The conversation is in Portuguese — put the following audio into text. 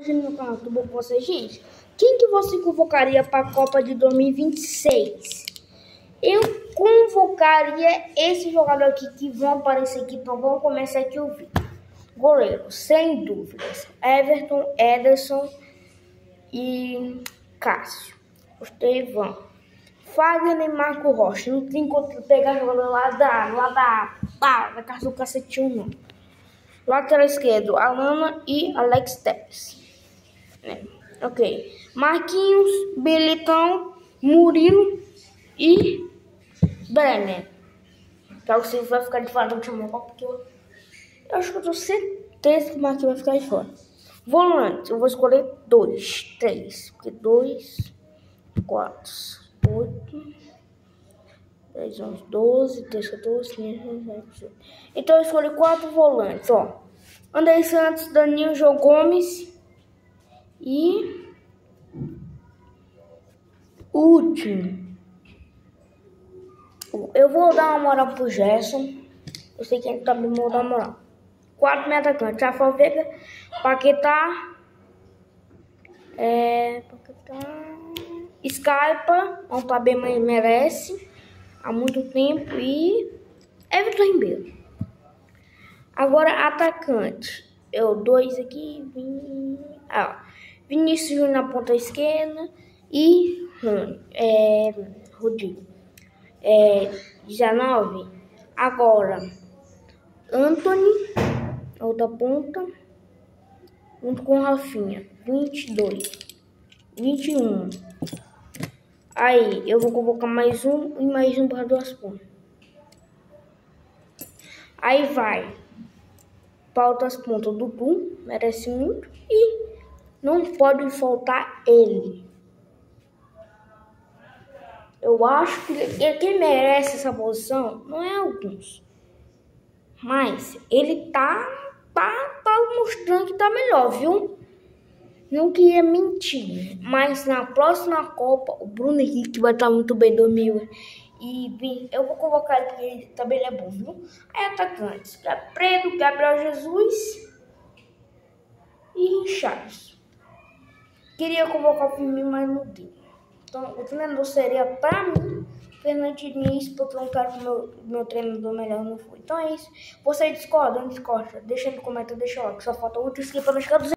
No meu canal, tudo bom com vocês, gente? Quem que você convocaria para a Copa de 2026? Eu convocaria esse jogador aqui que vão aparecer aqui, então vamos começar aqui o vídeo. Goleiro, sem dúvidas, Everton, Ederson e Cássio. Estevão, Fagner e Marco Rocha. Não tem como pegar jogador lá da casa do cacetinho, não. Lateral esquerdo, Alana e Alex Telles. Ok. Marquinhos, Belitão, Murilo e Brenner. Então você vai ficar de fora do último Copa, porque eu acho que eu tenho certeza que o Marquinhos vai ficar de fora. Volante, eu vou escolher 2, 3. Porque 2, 4, 8, 10, 11, 12, 13, 14, 15, 16, 17. Então eu escolhi 4 volantes, ó. André Santos, Danilo, João Gomes e último. Eu vou dar uma moral pro Gerson. Eu sei que ele também vai dar uma moral. 4 meio atacantes, Rafael Veiga, Paquetá, Scarpa, não tá bem, mas merece há muito tempo, e Everton Ribeiro. Agora atacante, eu 2 aqui, Vinícius Júnior na ponta esquerda e Rodrigo. 19. Agora Anthony, outra ponta, junto com Rafinha. 22, 21. Aí eu vou convocar mais um e mais um para 2 pontas. Aí vai para outras pontas. Dudu merece muito e não pode faltar ele. Eu acho que quem merece essa posição não é alguns, mas ele tá mostrando que tá melhor, viu? Não queria mentir, mas na próxima Copa o Bruno Henrique vai estar muito bem, 2000. E eu vou convocar ele porque ele também é bom, viu? Aí atacantes, Preto, Gabriel Jesus e Charles. Queria convocar o Firmino, mas não deu. Então o treinador seria pra mim Fernando Diniz, porque eu não quero que o meu treinador melhor não foi. Então é isso. Você discorda ou não discorda? Deixa no comentário, deixa o like. Só falta outro inscrito para não chegar 200.